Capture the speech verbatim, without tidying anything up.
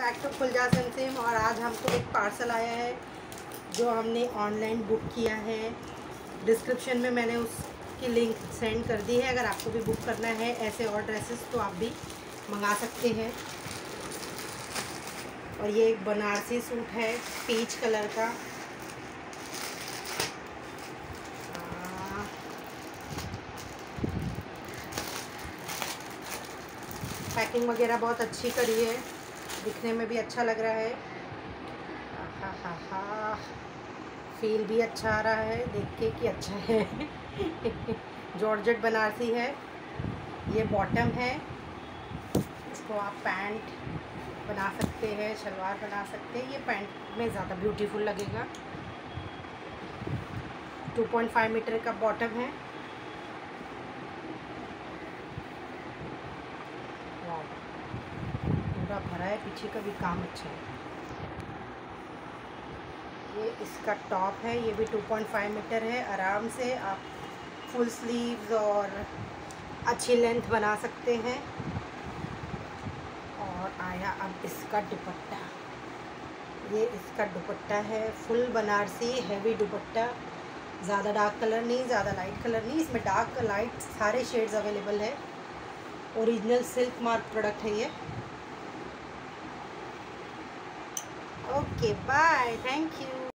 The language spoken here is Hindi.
Back to फुलजा SIM. और आज हमको एक पार्सल आया है जो हमने ऑनलाइन बुक किया है। डिस्क्रिप्शन में मैंने उसकी लिंक सेंड कर दी है। अगर आपको भी बुक करना है ऐसे और ड्रेसेस तो आप भी मंगा सकते हैं। और ये एक बनारसी सूट है पीच कलर का। पैकिंग वगैरह बहुत अच्छी करी है, दिखने में भी अच्छा लग रहा है। हा हा हा फील भी अच्छा आ रहा है देख के कि अच्छा है। जॉर्जेट बनारसी है। ये बॉटम है, इसको आप पैंट बना सकते हैं, शलवार बना सकते हैं। ये पैंट में ज़्यादा ब्यूटीफुल लगेगा। टू पॉइंट फाइव मीटर का बॉटम है। पूरा भरा है, पीछे का भी काम अच्छा है। ये इसका टॉप है, ये भी टू पॉइंट फाइव मीटर है। आराम से आप फुल स्लीव्स और अच्छी लेंथ बना सकते हैं। और आया अब इसका दुपट्टा। ये इसका दुपट्टा है, फुल बनारसी हैवी दुपट्टा। ज़्यादा डार्क कलर नहीं, ज़्यादा लाइट कलर नहीं, इसमें डार्क लाइट सारे शेड्स अवेलेबल है। ओरिजिनल सिल्क मार्क प्रोडक्ट है ये। Okay bye, thank you.